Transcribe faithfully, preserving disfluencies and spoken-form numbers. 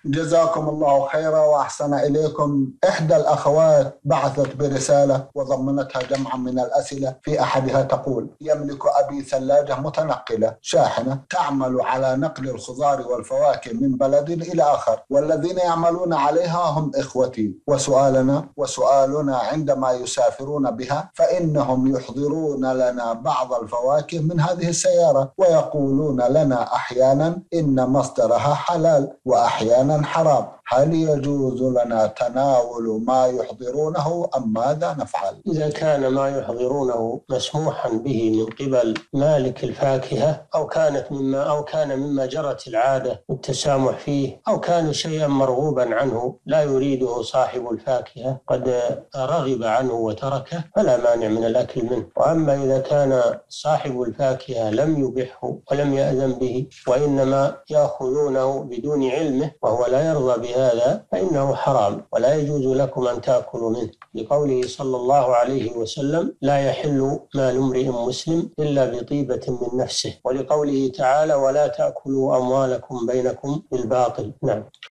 جزاكم الله خيرا وأحسن إليكم. إحدى الأخوات بعثت برسالة وضمنتها جمعا من الأسئلة، في أحدها تقول: يملك أبي ثلاجة متنقلة شاحنة تعمل على نقل الخضار والفواكه من بلد إلى آخر، والذين يعملون عليها هم إخوتي، وسؤالنا وسؤالنا عندما يسافرون بها فإنهم يحضرون لنا بعض الفواكه من هذه السيارة، ويقولون لنا أحيانا إن مصدرها حلال وأحيانا حرام. هل يجوز لنا تناول ما يحضرونه أم ماذا نفعل؟ إذا كان ما يحضرونه مسموحا به من قبل مالك الفاكهة، أو كانت مما أو كان مما جرت العادة التسامح فيه، أو كان شيئا مرغوبا عنه لا يريده صاحب الفاكهة قد رغب عنه وتركه، فلا مانع من الأكل منه. وأما إذا كان صاحب الفاكهة لم يبحه ولم يأذن به وإنما يأخذونه بدون علمه وهو لا يرضى بهذا، فإنه حرام ولا يجوز لكم أن تأكلوا منه، لقوله صلى الله عليه وسلم: لا يحل مال امرئ مسلم إلا بطيبة من نفسه، ولقوله تعالى: ولا تأكلوا أموالكم بينكم بالباطل. نعم.